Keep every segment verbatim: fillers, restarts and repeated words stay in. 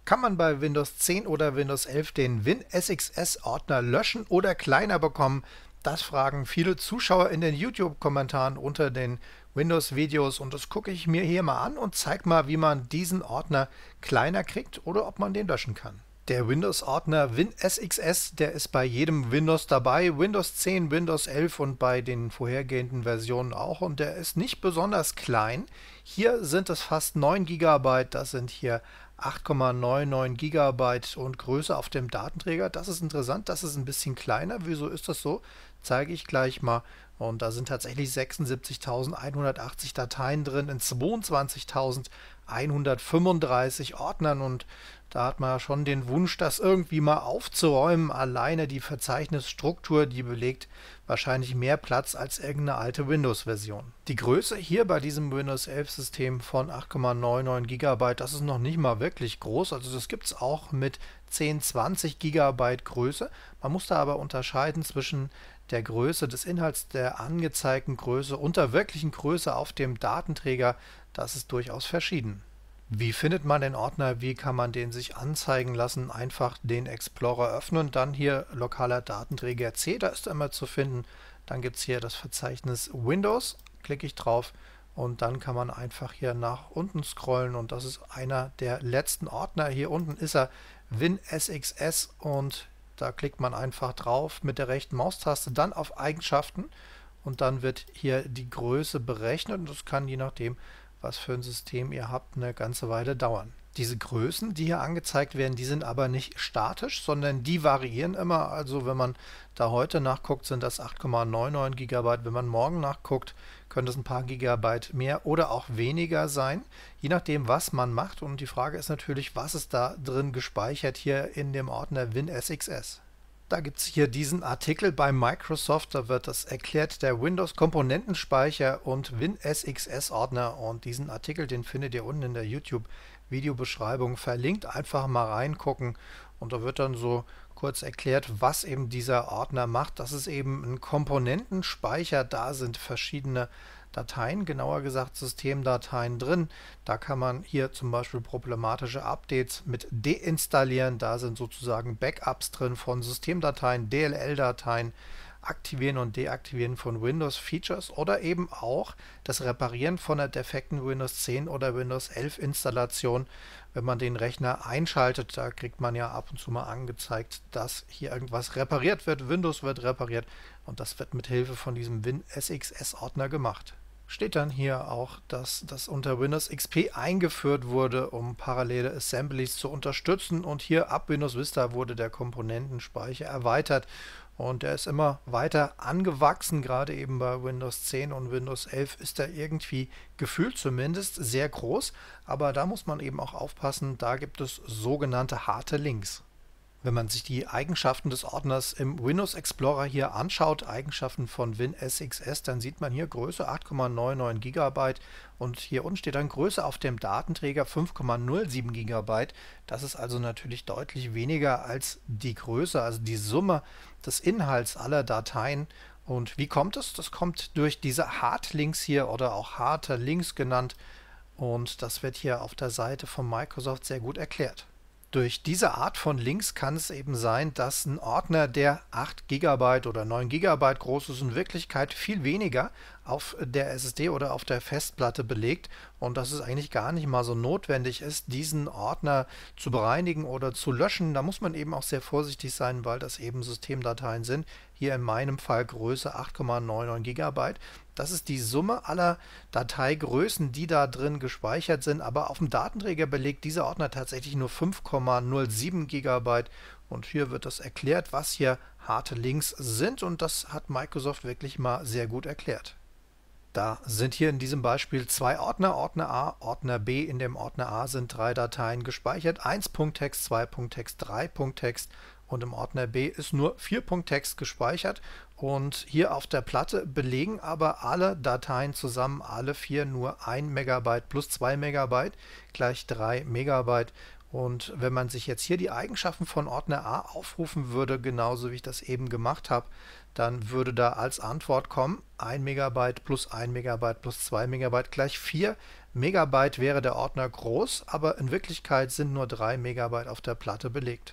Kann man bei Windows zehn oder Windows elf den WinSXS-Ordner löschen oder kleiner bekommen? Das fragen viele Zuschauer in den YouTube-Kommentaren unter den Windows-Videos und das gucke ich mir hier mal an und zeige mal, wie man diesen Ordner kleiner kriegt oder ob man den löschen kann. Der Windows-Ordner WinSXS, der ist bei jedem Windows dabei, Windows zehn, Windows elf und bei den vorhergehenden Versionen auch, und der ist nicht besonders klein. Hier sind es fast neun Gigabyte, das sind hier acht Komma neunundneunzig Gigabyte und Größe auf dem Datenträger. Das ist interessant, das ist ein bisschen kleiner. Wieso ist das so? Zeige ich gleich mal. Und da sind tatsächlich sechsundsiebzigtausendeinhundertachtzig Dateien drin in zweiundzwanzigtausendeinhundertfünfunddreißig Ordnern, und da hat man schon den Wunsch, das irgendwie mal aufzuräumen. Alleine die Verzeichnisstruktur, die belegt wahrscheinlich mehr Platz als irgendeine alte Windows-Version. Die Größe hier bei diesem Windows elf System von acht Komma neunundneunzig Gigabyte, das ist noch nicht mal wirklich groß. Also das gibt es auch mit zehn, zwanzig Gigabyte Größe. Man muss da aber unterscheiden zwischen der Größe des Inhalts, der angezeigten Größe und der wirklichen Größe auf dem Datenträger. Das ist durchaus verschieden. Wie findet man den Ordner? Wie kann man den sich anzeigen lassen? Einfach den Explorer öffnen, dann hier lokaler Datenträger C, da ist er immer zu finden. Dann gibt es hier das Verzeichnis Windows, klicke ich drauf und dann kann man einfach hier nach unten scrollen und das ist einer der letzten Ordner. Hier unten ist er, WinSXS, und da klickt man einfach drauf mit der rechten Maustaste, dann auf Eigenschaften und dann wird hier die Größe berechnet und das kann je nachdem, was für ein System ihr habt, eine ganze Weile dauern. Diese Größen, die hier angezeigt werden, die sind aber nicht statisch, sondern die variieren immer. Also wenn man da heute nachguckt, sind das acht Komma neunundneunzig Gigabyte. Wenn man morgen nachguckt, könnte es ein paar Gigabyte mehr oder auch weniger sein, je nachdem, was man macht. Und die Frage ist natürlich, was ist da drin gespeichert hier in dem Ordner WinSXS? Da gibt es hier diesen Artikel bei Microsoft, da wird das erklärt, der Windows-Komponentenspeicher und WinSXS-Ordner, und diesen Artikel, den findet ihr unten in der YouTube-Videobeschreibung verlinkt. Einfach mal reingucken und da wird dann so kurz erklärt, was eben dieser Ordner macht. Das ist eben ein Komponentenspeicher, da sind verschiedene Dateien, genauer gesagt Systemdateien drin. Da kann man hier zum Beispiel problematische Updates mit deinstallieren. Da sind sozusagen Backups drin von Systemdateien, D L L-Dateien, Aktivieren und Deaktivieren von Windows-Features oder eben auch das Reparieren von einer defekten Windows zehn oder Windows elf Installation. Wenn man den Rechner einschaltet, da kriegt man ja ab und zu mal angezeigt, dass hier irgendwas repariert wird, Windows wird repariert, und das wird mit Hilfe von diesem WinSXS-Ordner gemacht. Steht dann hier auch, dass das unter Windows X P eingeführt wurde, um parallele Assemblies zu unterstützen, und hier ab Windows Vista wurde der Komponentenspeicher erweitert und der ist immer weiter angewachsen. Gerade eben bei Windows zehn und Windows elf ist er irgendwie gefühlt zumindest sehr groß, aber da muss man eben auch aufpassen, da gibt es sogenannte harte Links. Wenn man sich die Eigenschaften des Ordners im Windows Explorer hier anschaut, Eigenschaften von WinSXS, dann sieht man hier Größe acht Komma neunundneunzig Gigabyte und hier unten steht dann Größe auf dem Datenträger fünf Komma null sieben Gigabyte. Das ist also natürlich deutlich weniger als die Größe, also die Summe des Inhalts aller Dateien. Und wie kommt es? Das kommt durch diese Hardlinks hier oder auch harte Links genannt, und das wird hier auf der Seite von Microsoft sehr gut erklärt. Durch diese Art von Links kann es eben sein, dass ein Ordner, der acht Gigabyte oder neun Gigabyte groß ist, in Wirklichkeit viel weniger auf der S S D oder auf der Festplatte belegt, und dass es eigentlich gar nicht mal so notwendig ist, diesen Ordner zu bereinigen oder zu löschen. Da muss man eben auch sehr vorsichtig sein, weil das eben Systemdateien sind. Hier in meinem Fall Größe acht Komma neunundneunzig Gigabyte. Das ist die Summe aller Dateigrößen, die da drin gespeichert sind, aber auf dem Datenträger belegt dieser Ordner tatsächlich nur fünf Komma null sieben Gigabyte, und hier wird das erklärt, was hier harte Links sind, und das hat Microsoft wirklich mal sehr gut erklärt. Da sind hier in diesem Beispiel zwei Ordner, Ordner A, Ordner B. In dem Ordner A sind drei Dateien gespeichert, eins.txt, zwei.txt, drei.txt, und im Ordner B ist nur vier.txt gespeichert, und hier auf der Platte belegen aber alle Dateien zusammen, alle vier, nur ein Megabyte plus zwei Megabyte gleich drei Megabyte, Und wenn man sich jetzt hier die Eigenschaften von Ordner A aufrufen würde, genauso wie ich das eben gemacht habe, dann würde da als Antwort kommen, ein Megabyte plus ein Megabyte plus zwei Megabyte gleich vier Megabyte wäre der Ordner groß, aber in Wirklichkeit sind nur drei Megabyte auf der Platte belegt.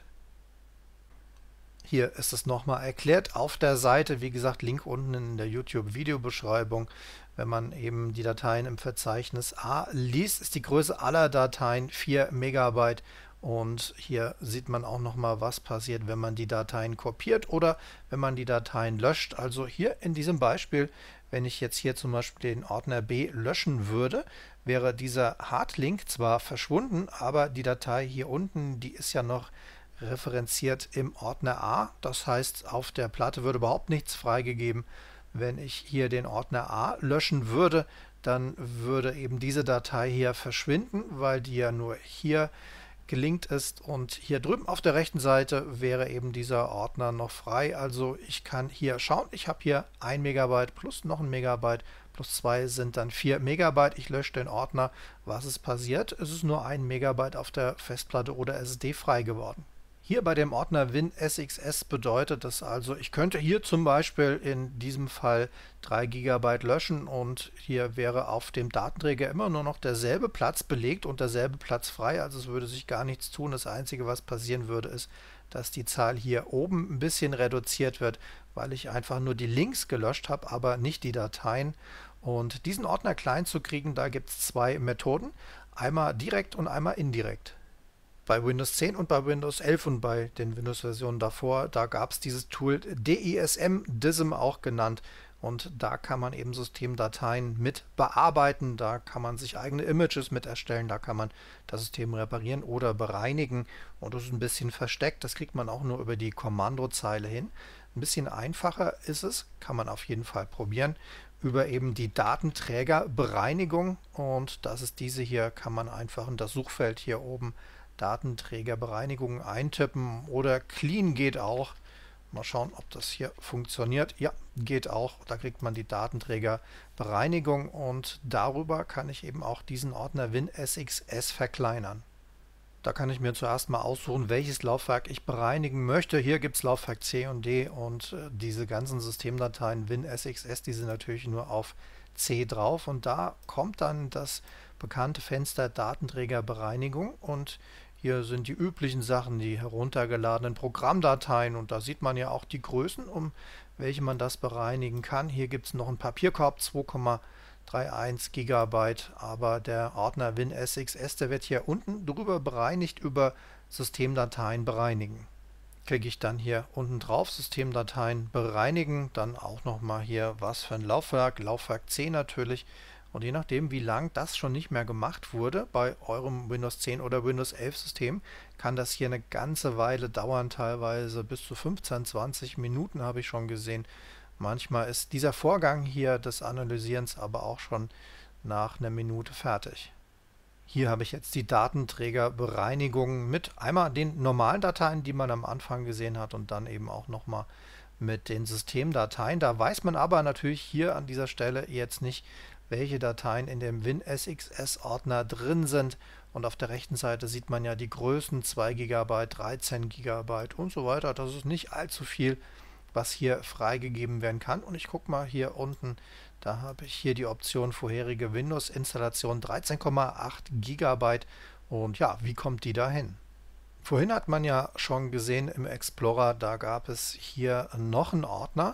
Hier ist es nochmal erklärt auf der Seite, wie gesagt, Link unten in der YouTube-Videobeschreibung. Wenn man eben die Dateien im Verzeichnis A liest, ist die Größe aller Dateien vier Megabyte. Und hier sieht man auch nochmal, was passiert, wenn man die Dateien kopiert oder wenn man die Dateien löscht. Also hier in diesem Beispiel, wenn ich jetzt hier zum Beispiel den Ordner B löschen würde, wäre dieser Hardlink zwar verschwunden, aber die Datei hier unten, die ist ja noch referenziert im Ordner A. Das heißt, auf der Platte würde überhaupt nichts freigegeben. Wenn ich hier den Ordner A löschen würde, dann würde eben diese Datei hier verschwinden, weil die ja nur hier gelinkt ist, und hier drüben auf der rechten Seite wäre eben dieser Ordner noch frei. Also ich kann hier schauen, ich habe hier ein Megabyte plus noch ein Megabyte plus zwei sind dann vier Megabyte. Ich lösche den Ordner. Was ist passiert? Es ist nur ein Megabyte auf der Festplatte oder S S D frei geworden. Hier bei dem Ordner WinSXS bedeutet das also, ich könnte hier zum Beispiel in diesem Fall drei Gigabyte löschen und hier wäre auf dem Datenträger immer nur noch derselbe Platz belegt und derselbe Platz frei, also es würde sich gar nichts tun. Das Einzige, was passieren würde, ist, dass die Zahl hier oben ein bisschen reduziert wird, weil ich einfach nur die Links gelöscht habe, aber nicht die Dateien. Und diesen Ordner klein zu kriegen, da gibt es zwei Methoden, einmal direkt und einmal indirekt. Bei Windows zehn und bei Windows elf und bei den Windows-Versionen davor, da gab es dieses Tool DISM, DISM auch genannt. Und da kann man eben Systemdateien mit bearbeiten, da kann man sich eigene Images mit erstellen, da kann man das System reparieren oder bereinigen. Und das ist ein bisschen versteckt, das kriegt man auch nur über die Kommandozeile hin. Ein bisschen einfacher ist es, kann man auf jeden Fall probieren, über eben die Datenträgerbereinigung. Und das ist diese hier, kann man einfach in das Suchfeld hier oben Datenträgerbereinigung eintippen oder Clean geht auch. Mal schauen, ob das hier funktioniert. Ja, geht auch. Da kriegt man die Datenträgerbereinigung und darüber kann ich eben auch diesen Ordner WinSXS verkleinern. Da kann ich mir zuerst mal aussuchen, welches Laufwerk ich bereinigen möchte. Hier gibt es Laufwerk C und D und äh, diese ganzen Systemdateien WinSXS, die sind natürlich nur auf C drauf und da kommt dann das bekannte Fenster Datenträgerbereinigung und hier sind die üblichen Sachen, die heruntergeladenen Programmdateien und da sieht man ja auch die Größen, um welche man das bereinigen kann. Hier gibt es noch einen Papierkorb, zwei Komma einunddreißig Gigabyte, aber der Ordner WinSXS, der wird hier unten drüber bereinigt über Systemdateien bereinigen. Klicke ich dann hier unten drauf, Systemdateien bereinigen, dann auch nochmal hier was für ein Laufwerk, Laufwerk C natürlich. Und je nachdem, wie lang das schon nicht mehr gemacht wurde bei eurem Windows zehn oder Windows elf System, kann das hier eine ganze Weile dauern, teilweise bis zu fünfzehn, zwanzig Minuten habe ich schon gesehen. Manchmal ist dieser Vorgang hier des Analysierens aber auch schon nach einer Minute fertig. Hier habe ich jetzt die Datenträgerbereinigung mit einmal den normalen Dateien, die man am Anfang gesehen hat und dann eben auch nochmal mit den Systemdateien. Da weiß man aber natürlich hier an dieser Stelle jetzt nicht, welche Dateien in dem WinSXS-Ordner drin sind. Und auf der rechten Seite sieht man ja die Größen zwei Gigabyte, dreizehn Gigabyte und so weiter. Das ist nicht allzu viel, was hier freigegeben werden kann. Und ich gucke mal hier unten, da habe ich hier die Option vorherige Windows-Installation dreizehn Komma acht Gigabyte. Und ja, wie kommt die da hin? Vorhin hat man ja schon gesehen im Explorer, da gab es hier noch einen Ordner.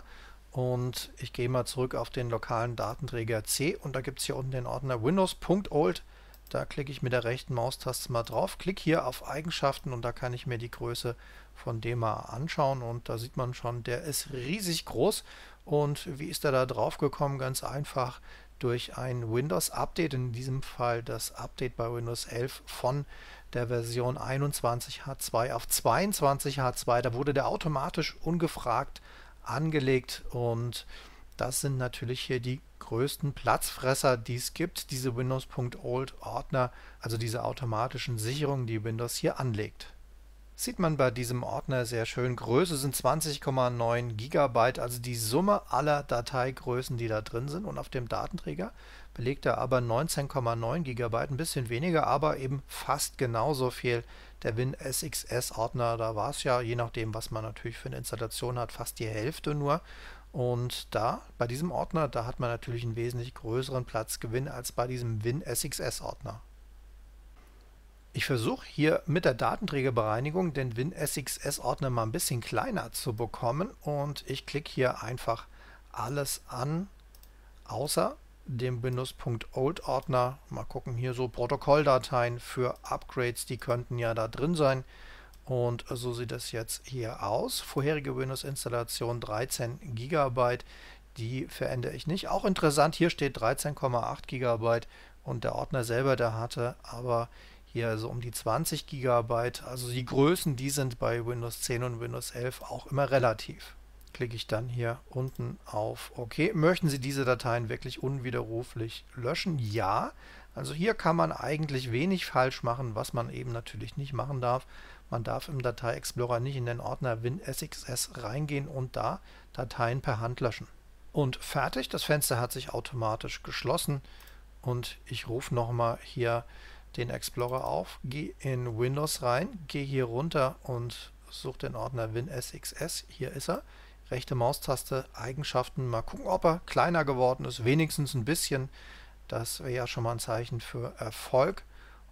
Und ich gehe mal zurück auf den lokalen Datenträger C und da gibt es hier unten den Ordner Windows.old. Da klicke ich mit der rechten Maustaste mal drauf, klicke hier auf Eigenschaften und da kann ich mir die Größe von dem mal anschauen und da sieht man schon, der ist riesig groß. Und wie ist er da drauf gekommen? Ganz einfach durch ein Windows-Update, in diesem Fall das Update bei Windows elf von der Version einundzwanzig H zwei auf zweiundzwanzig H zwei. Da wurde der automatisch ungefragt angelegt und das sind natürlich hier die größten Platzfresser, die es gibt, diese Windows.old Ordner, also diese automatischen Sicherungen, die Windows hier anlegt. Sieht man bei diesem Ordner sehr schön. Größe sind zwanzig Komma neun Gigabyte, also die Summe aller Dateigrößen, die da drin sind. Und auf dem Datenträger belegt er aber neunzehn Komma neun Gigabyte, ein bisschen weniger, aber eben fast genauso viel. Der WinSXS-Ordner, da war es ja, je nachdem, was man natürlich für eine Installation hat, fast die Hälfte nur. Und da, bei diesem Ordner, da hat man natürlich einen wesentlich größeren Platzgewinn als bei diesem WinSXS-Ordner. Ich versuche hier mit der Datenträgerbereinigung den WinSXS-Ordner mal ein bisschen kleiner zu bekommen und ich klicke hier einfach alles an, außer dem Windows.old-Ordner. Mal gucken, hier so Protokolldateien für Upgrades, die könnten ja da drin sein. Und so sieht es jetzt hier aus. Vorherige Windows-Installation dreizehn Gigabyte, die verändere ich nicht. Auch interessant, hier steht dreizehn Komma acht Gigabyte und der Ordner selber, der hatte aber hier so um die zwanzig Gigabyte. Also die Größen, die sind bei Windows zehn und Windows elf auch immer relativ. Klicke ich dann hier unten auf OK. Möchten Sie diese Dateien wirklich unwiderruflich löschen? Ja. Also hier kann man eigentlich wenig falsch machen, was man eben natürlich nicht machen darf. Man darf im Datei-Explorer nicht in den Ordner WinSXS reingehen und da Dateien per Hand löschen. Und fertig, das Fenster hat sich automatisch geschlossen und ich rufe nochmal hier den Explorer auf, gehe in Windows rein, gehe hier runter und suche den Ordner WinSXS. Hier ist er. Rechte Maustaste, Eigenschaften, mal gucken, ob er kleiner geworden ist, wenigstens ein bisschen. Das wäre ja schon mal ein Zeichen für Erfolg.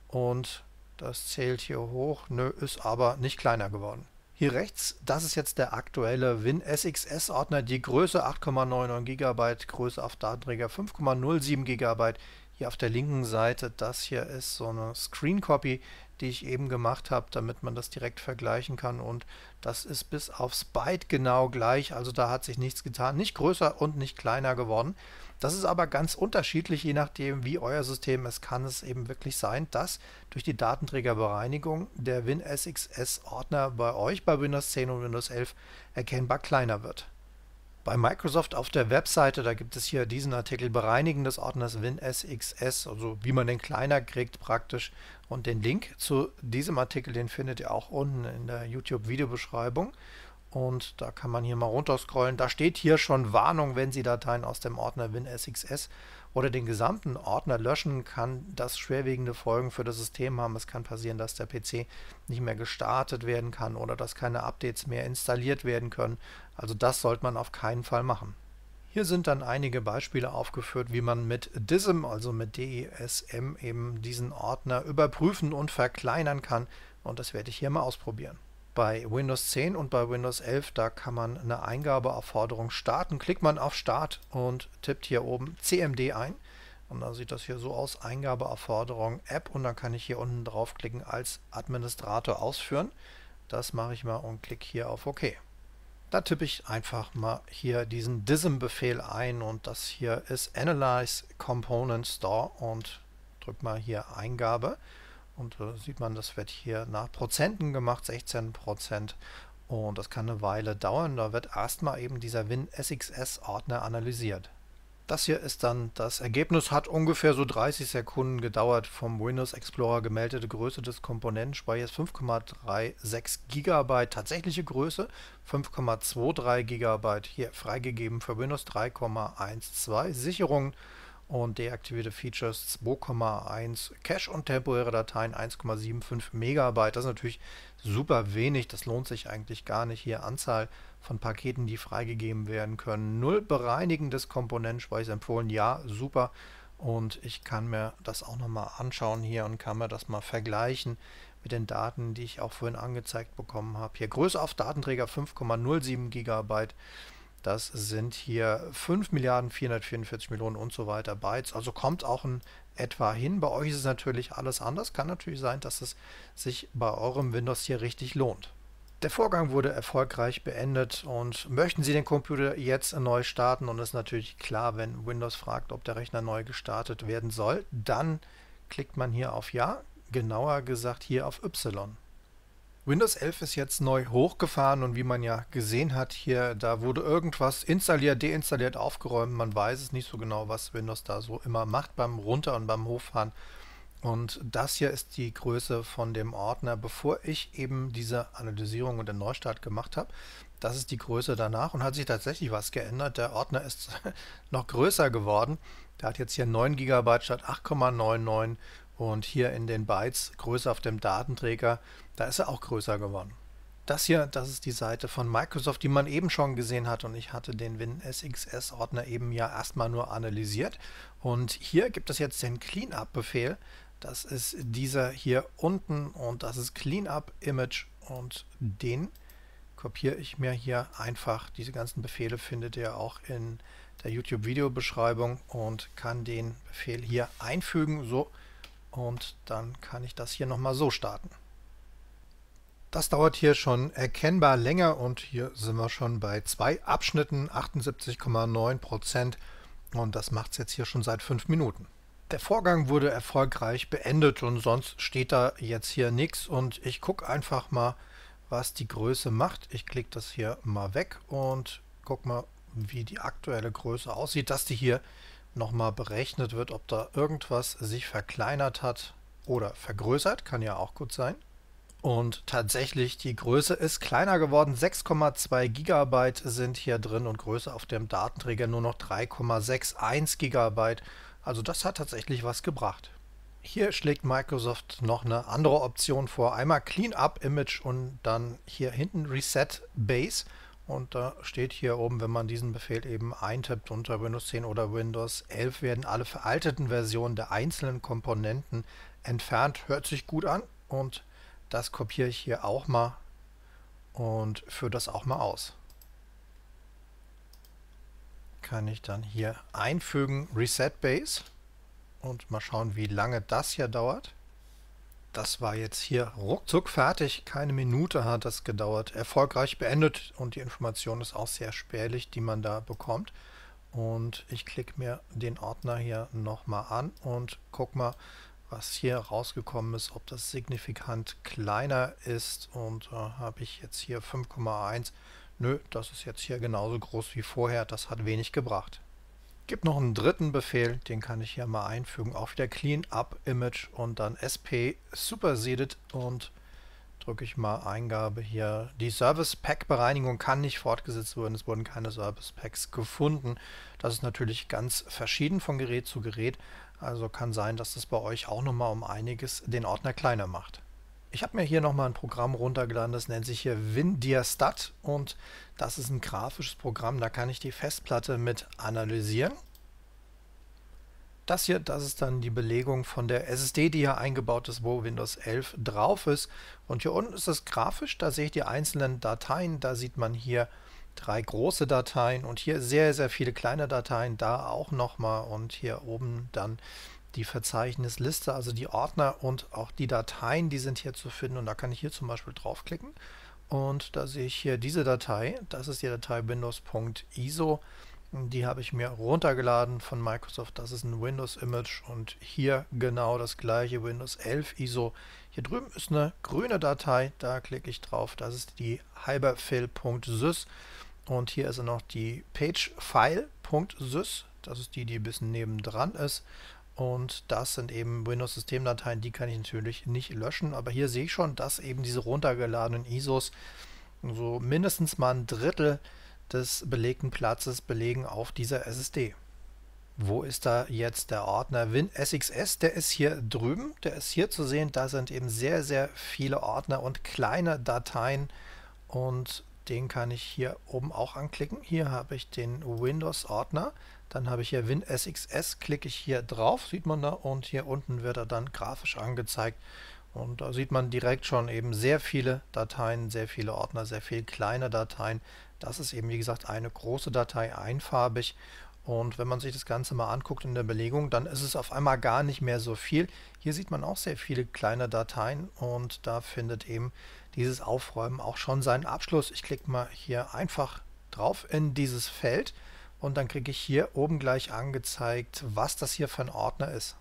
Und das zählt hier hoch. Nö, ist aber nicht kleiner geworden. Hier rechts, das ist jetzt der aktuelle WinSXS-Ordner. Die Größe acht Komma neunundneunzig Gigabyte, Größe auf Datenträger fünf Komma null sieben Gigabyte. Hier auf der linken Seite, das hier ist so eine Screen Copy, die ich eben gemacht habe, damit man das direkt vergleichen kann. Und das ist bis aufs Byte genau gleich. Also da hat sich nichts getan. Nicht größer und nicht kleiner geworden. Das ist aber ganz unterschiedlich, je nachdem, wie euer System ist. Kann es eben wirklich sein, dass durch die Datenträgerbereinigung der WinSXS-Ordner bei euch bei Windows zehn und Windows elf erkennbar kleiner wird. Bei Microsoft auf der Webseite, da gibt es hier diesen Artikel Bereinigen des Ordners WinSXS, also wie man den kleiner kriegt praktisch. Und den Link zu diesem Artikel, den findet ihr auch unten in der YouTube-Videobeschreibung. Und da kann man hier mal runterscrollen. Da steht hier schon Warnung, wenn Sie Dateien aus dem Ordner WinSXS oder den gesamten Ordner löschen, kann das schwerwiegende Folgen für das System haben. Es kann passieren, dass der P C nicht mehr gestartet werden kann oder dass keine Updates mehr installiert werden können. Also das sollte man auf keinen Fall machen. Hier sind dann einige Beispiele aufgeführt, wie man mit DISM, also mit D I S M, eben diesen Ordner überprüfen und verkleinern kann. Und das werde ich hier mal ausprobieren. Bei Windows zehn und bei Windows elf, da kann man eine Eingabeaufforderung starten. Klickt man auf Start und tippt hier oben C M D ein. Und dann sieht das hier so aus, Eingabeaufforderung App. Und dann kann ich hier unten draufklicken, als Administrator ausführen. Das mache ich mal und klicke hier auf OK. Da tippe ich einfach mal hier diesen DISM-Befehl ein und das hier ist Analyze Component Store und drücke mal hier Eingabe. Und da sieht man, das wird hier nach Prozenten gemacht, sechzehn Prozent. Und das kann eine Weile dauern. Da wird erstmal eben dieser WinSXS-Ordner analysiert. Das hier ist dann das Ergebnis, hat ungefähr so dreißig Sekunden gedauert. Vom Windows Explorer gemeldete Größe des Komponentenspeichers fünf Komma sechsunddreißig Gigabyte, tatsächliche Größe fünf Komma dreiundzwanzig Gigabyte, hier freigegeben für Windows drei Komma zwölf, Sicherung und deaktivierte Features zwei Komma eins, Cache und temporäre Dateien eins Komma fünfundsiebzig Megabyte. Das ist natürlich super wenig, das lohnt sich eigentlich gar nicht. Hier Anzahl von Paketen, die freigegeben werden können. Null Bereinigen des Komponentenspeichers empfohlen, ja, super. Und ich kann mir das auch nochmal anschauen hier und kann mir das mal vergleichen mit den Daten, die ich auch vorhin angezeigt bekommen habe. Hier Größe auf Datenträger fünf Komma null sieben Gigabyte. Das sind hier fünf Milliarden vierhundertvierundvierzig Millionen und so weiter Bytes. Also kommt auch in etwa hin. Bei euch ist es natürlich alles anders. Kann natürlich sein, dass es sich bei eurem Windows hier richtig lohnt. Der Vorgang wurde erfolgreich beendet und möchten Sie den Computer jetzt neu starten und es ist natürlich klar, wenn Windows fragt, ob der Rechner neu gestartet werden soll, dann klickt man hier auf Ja, genauer gesagt hier auf Y. Windows elf ist jetzt neu hochgefahren und wie man ja gesehen hat hier, da wurde irgendwas installiert, deinstalliert, aufgeräumt. Man weiß es nicht so genau, was Windows da so immer macht beim Runter- und beim Hochfahren. Und das hier ist die Größe von dem Ordner, bevor ich eben diese Analysierung und den Neustart gemacht habe. Das ist die Größe danach und hat sich tatsächlich was geändert. Der Ordner ist noch größer geworden. Der hat jetzt hier neun Gigabyte statt acht Komma neunundneunzig und hier in den Bytes Größe auf dem Datenträger, da ist er auch größer geworden. Das hier, das ist die Seite von Microsoft, die man eben schon gesehen hat, und ich hatte den WinSXS-Ordner eben ja erstmal nur analysiert. Und hier gibt es jetzt den Cleanup-Befehl. Das ist dieser hier unten und das ist Cleanup Image, und den kopiere ich mir hier einfach. Diese ganzen Befehle findet ihr auch in der YouTube-Videobeschreibung und kann den Befehl hier einfügen. So, und dann kann ich das hier nochmal so starten. Das dauert hier schon erkennbar länger und hier sind wir schon bei zwei Abschnitten, achtundsiebzig Komma neun Prozent, und das macht es jetzt hier schon seit fünf Minuten. Der Vorgang wurde erfolgreich beendet und sonst steht da jetzt hier nichts, und ich gucke einfach mal, was die Größe macht. Ich klicke das hier mal weg und gucke mal, wie die aktuelle Größe aussieht, dass die hier nochmal berechnet wird, ob da irgendwas sich verkleinert hat oder vergrößert, kann ja auch gut sein. Und tatsächlich, die Größe ist kleiner geworden. sechs Komma zwei Gigabyte sind hier drin und Größe auf dem Datenträger nur noch drei Komma einundsechzig Gigabyte. Also das hat tatsächlich was gebracht. Hier schlägt Microsoft noch eine andere Option vor. Einmal Cleanup Image und dann hier hinten Reset Base. Und da steht hier oben, wenn man diesen Befehl eben eintippt unter Windows zehn oder Windows elf, werden alle veralteten Versionen der einzelnen Komponenten entfernt. Hört sich gut an, und das kopiere ich hier auch mal und führe das auch mal aus. Kann ich dann hier einfügen, Reset Base, und mal schauen, wie lange das hier dauert. Das war jetzt hier ruckzuck fertig, keine Minute hat das gedauert, erfolgreich beendet, und die Information ist auch sehr spärlich, die man da bekommt. Und ich klicke mir den Ordner hier nochmal an und gucke mal, was hier rausgekommen ist, ob das signifikant kleiner ist, und äh, habe ich jetzt hier fünf Komma eins. Nö, das ist jetzt hier genauso groß wie vorher, das hat wenig gebracht. Gibt noch einen dritten Befehl, den kann ich hier mal einfügen, auch wieder Cleanup Image und dann S P superseded, und drücke ich mal Eingabe hier. Die Service Pack Bereinigung kann nicht fortgesetzt werden, es wurden keine Service Packs gefunden. Das ist natürlich ganz verschieden von Gerät zu Gerät, also kann sein, dass das bei euch auch nochmal um einiges den Ordner kleiner macht. Ich habe mir hier nochmal ein Programm runtergeladen, das nennt sich hier WinDiastat, und das ist ein grafisches Programm, da kann ich die Festplatte mit analysieren. Das hier, das ist dann die Belegung von der S S D, die hier eingebaut ist, wo Windows elf drauf ist. Und hier unten ist es grafisch, da sehe ich die einzelnen Dateien, da sieht man hier drei große Dateien und hier sehr, sehr viele kleine Dateien, da auch nochmal, und hier oben dann die Verzeichnisliste, also die Ordner und auch die Dateien, die sind hier zu finden, und da kann ich hier zum Beispiel draufklicken und da sehe ich hier diese Datei, das ist die Datei windows.iso, die habe ich mir runtergeladen von Microsoft, das ist ein Windows-Image, und hier genau das gleiche, Windows elf I S O. Hier drüben ist eine grüne Datei, da klicke ich drauf, das ist die hyperfill.sys, und hier ist noch die pagefile.sys, das ist die, die ein bisschen nebendran ist. Und das sind eben Windows-Systemdateien, die kann ich natürlich nicht löschen, aber hier sehe ich schon, dass eben diese runtergeladenen I S Os so mindestens mal ein Drittel des belegten Platzes belegen auf dieser S S D. Wo ist da jetzt der Ordner WinSXS? Der ist hier drüben, der ist hier zu sehen, da sind eben sehr, sehr viele Ordner und kleine Dateien, und den kann ich hier oben auch anklicken. Hier habe ich den Windows-Ordner. Dann habe ich hier WinSXS, klicke ich hier drauf, sieht man da, und hier unten wird er dann grafisch angezeigt. Und da sieht man direkt schon eben sehr viele Dateien, sehr viele Ordner, sehr viele kleine Dateien. Das ist eben, wie gesagt, eine große Datei, einfarbig. Und wenn man sich das Ganze mal anguckt in der Belegung, dann ist es auf einmal gar nicht mehr so viel. Hier sieht man auch sehr viele kleine Dateien, und da findet eben dieses Aufräumen auch schon seinen Abschluss. Ich klicke mal hier einfach drauf in dieses Feld, und dann kriege ich hier oben gleich angezeigt, was das hier für ein Ordner ist.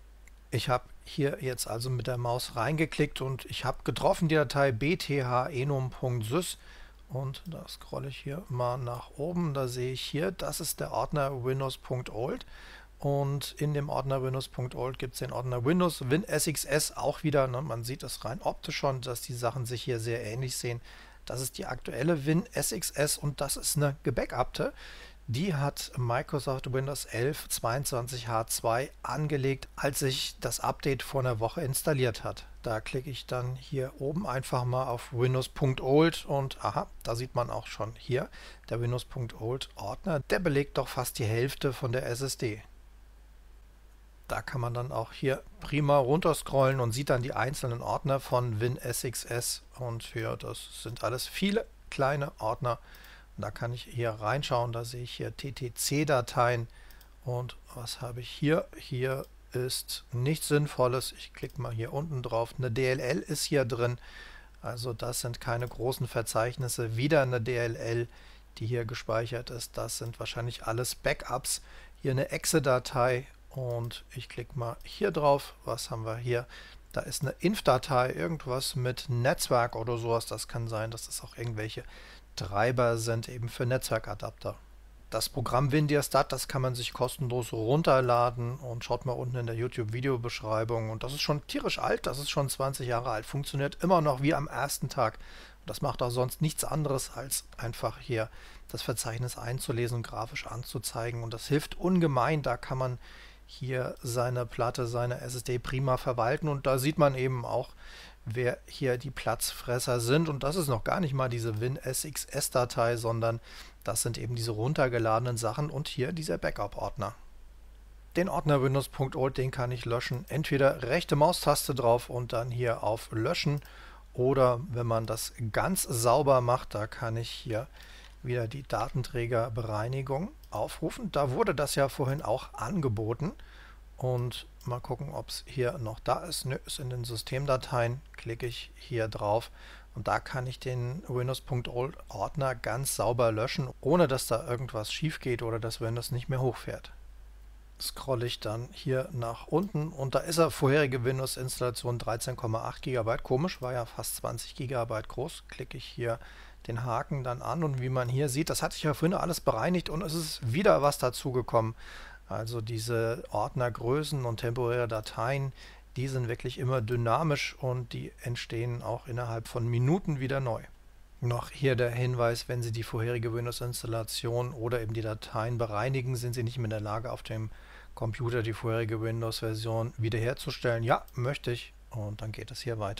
Ich habe hier jetzt also mit der Maus reingeklickt und ich habe getroffen die Datei bthenum.sys, und da scrolle ich hier mal nach oben. Da sehe ich hier, das ist der Ordner windows.old, Und in dem Ordner Windows.old gibt es den Ordner Windows WinSXS auch wieder. Ne? Man sieht es rein optisch schon, dass die Sachen sich hier sehr ähnlich sehen. Das ist die aktuelle WinSXS und das ist eine gebackupte. Die hat Microsoft Windows elf zweiundzwanzig H zwei angelegt, als sich das Update vor einer Woche installiert hat. Da klicke ich dann hier oben einfach mal auf Windows.old und aha, da sieht man auch schon hier, der Windows.old Ordner, der belegt doch fast die Hälfte von der S S D. Da kann man dann auch hier prima runterscrollen und sieht dann die einzelnen Ordner von WinSXS und ja, das sind alles viele kleine Ordner. Da kann ich hier reinschauen, da sehe ich hier T T C-Dateien und was habe ich hier? Hier ist nichts Sinnvolles. Ich klicke mal hier unten drauf. Eine D L L ist hier drin, also das sind keine großen Verzeichnisse. Wieder eine D L L, die hier gespeichert ist. Das sind wahrscheinlich alles Backups. Hier eine Exe-Datei und ich klicke mal hier drauf. Was haben wir hier? Da ist eine Inf-Datei, irgendwas mit Netzwerk oder sowas. Das kann sein, dass das auch irgendwelche Treiber sind eben für Netzwerkadapter. Das Programm WinDiastat, das kann man sich kostenlos runterladen und schaut mal unten in der YouTube-Videobeschreibung. Und das ist schon tierisch alt, das ist schon zwanzig Jahre alt, funktioniert immer noch wie am ersten Tag. Das macht auch sonst nichts anderes, als einfach hier das Verzeichnis einzulesen und grafisch anzuzeigen. Und das hilft ungemein, da kann man hier seine Platte, seine S S D prima verwalten. Und da sieht man eben auch, wer hier die Platzfresser sind. Und das ist noch gar nicht mal diese WinSXS-Datei, sondern das sind eben diese runtergeladenen Sachen und hier dieser Backup-Ordner. Den Ordner Windows.old, den kann ich löschen. Entweder rechte Maustaste drauf und dann hier auf Löschen oder wenn man das ganz sauber macht, da kann ich hier wieder die Datenträgerbereinigung aufrufen. Da wurde das ja vorhin auch angeboten. Und mal gucken, ob es hier noch da ist. Nö, ist in den Systemdateien. Klicke ich hier drauf und da kann ich den Windows.old Ordner ganz sauber löschen, ohne dass da irgendwas schief geht oder dass Windows nicht mehr hochfährt. Scrolle ich dann hier nach unten und da ist er, vorherige Windows-Installation dreizehn Komma acht Gigabyte. Komisch, war ja fast zwanzig Gigabyte groß. Klicke ich hier den Haken dann an und wie man hier sieht, das hatte ich ja vorhin alles bereinigt und es ist wieder was dazugekommen. Also diese Ordnergrößen und temporäre Dateien, die sind wirklich immer dynamisch und die entstehen auch innerhalb von Minuten wieder neu. Noch hier der Hinweis, wenn Sie die vorherige Windows-Installation oder eben die Dateien bereinigen, sind Sie nicht mehr in der Lage, auf dem Computer die vorherige Windows-Version wiederherzustellen. Ja, möchte ich und dann geht es hier weiter.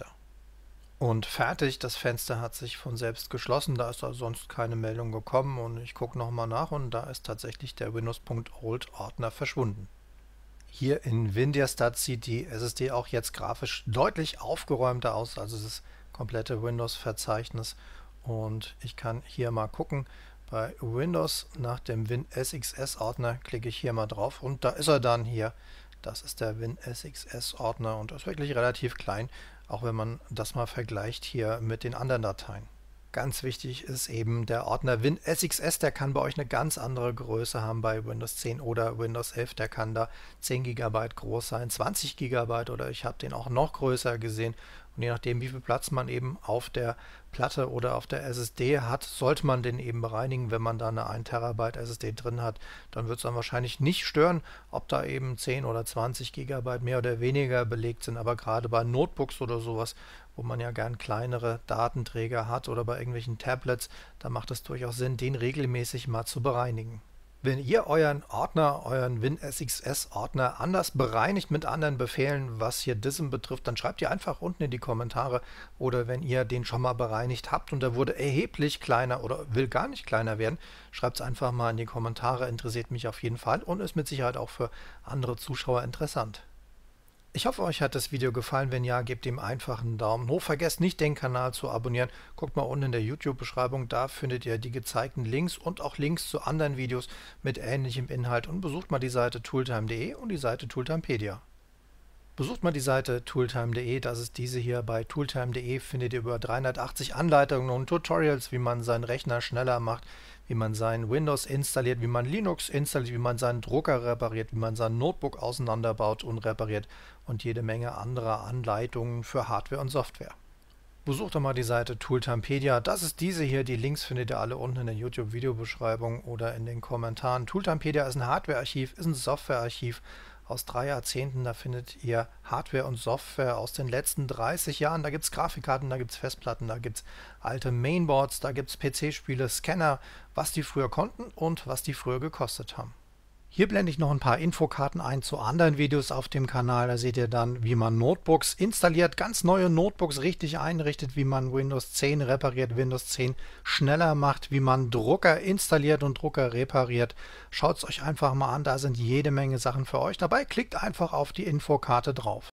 Und fertig, das Fenster hat sich von selbst geschlossen, da ist also sonst keine Meldung gekommen und ich gucke nochmal nach und da ist tatsächlich der Windows.old Ordner verschwunden. Hier in WinDiastat sieht die S S D auch jetzt grafisch deutlich aufgeräumter aus, also das komplette Windows-Verzeichnis und ich kann hier mal gucken, bei Windows nach dem WinSXS-Ordner klicke ich hier mal drauf und da ist er dann hier. Das ist der WinSXS-Ordner und das ist wirklich relativ klein, auch wenn man das mal vergleicht hier mit den anderen Dateien. Ganz wichtig ist eben der Ordner WinSXS, der kann bei euch eine ganz andere Größe haben bei Windows zehn oder Windows elf, der kann da zehn Gigabyte groß sein, zwanzig Gigabyte oder ich habe den auch noch größer gesehen und je nachdem wie viel Platz man eben auf der Platte oder auf der S S D hat, sollte man den eben bereinigen. Wenn man da eine ein Terabyte S S D drin hat, dann wird es dann wahrscheinlich nicht stören, ob da eben zehn oder zwanzig Gigabyte mehr oder weniger belegt sind, aber gerade bei Notebooks oder sowas, wo man ja gern kleinere Datenträger hat oder bei irgendwelchen Tablets, da macht es durchaus Sinn, den regelmäßig mal zu bereinigen. Wenn ihr euren Ordner, euren WinSXS-Ordner anders bereinigt mit anderen Befehlen, was hier Dism betrifft, dann schreibt ihr einfach unten in die Kommentare oder wenn ihr den schon mal bereinigt habt und der wurde erheblich kleiner oder will gar nicht kleiner werden, schreibt es einfach mal in die Kommentare, interessiert mich auf jeden Fall und ist mit Sicherheit auch für andere Zuschauer interessant. Ich hoffe, euch hat das Video gefallen. Wenn ja, gebt ihm einfach einen Daumen hoch. Vergesst nicht, den Kanal zu abonnieren. Guckt mal unten in der YouTube-Beschreibung, da findet ihr die gezeigten Links und auch Links zu anderen Videos mit ähnlichem Inhalt. Und besucht mal die Seite tooltime punkt de und die Seite tooltimepedia. Besucht mal die Seite tooltime punkt de, das ist diese hier. Bei tooltime punkt de findet ihr über dreihundertachtzig Anleitungen und Tutorials, wie man seinen Rechner schneller macht, wie man sein Windows installiert, wie man Linux installiert, wie man seinen Drucker repariert, wie man sein Notebook auseinanderbaut und repariert und jede Menge anderer Anleitungen für Hardware und Software. Besucht doch mal die Seite Tooltimepedia. Das ist diese hier. Die Links findet ihr alle unten in der YouTube-Videobeschreibung oder in den Kommentaren. Tooltimepedia ist ein Hardware-Archiv, ist ein Software-Archiv aus drei Jahrzehnten. Da findet ihr Hardware und Software aus den letzten dreißig Jahren. Da gibt es Grafikkarten, da gibt es Festplatten, da gibt es alte Mainboards, da gibt es P C-Spiele, Scanner, was die früher konnten und was die früher gekostet haben. Hier blende ich noch ein paar Infokarten ein zu anderen Videos auf dem Kanal. Da seht ihr dann, wie man Notebooks installiert, ganz neue Notebooks richtig einrichtet, wie man Windows zehn repariert, Windows zehn schneller macht, wie man Drucker installiert und Drucker repariert. Schaut es euch einfach mal an, da sind jede Menge Sachen für euch dabei. Klickt einfach auf die Infokarte drauf.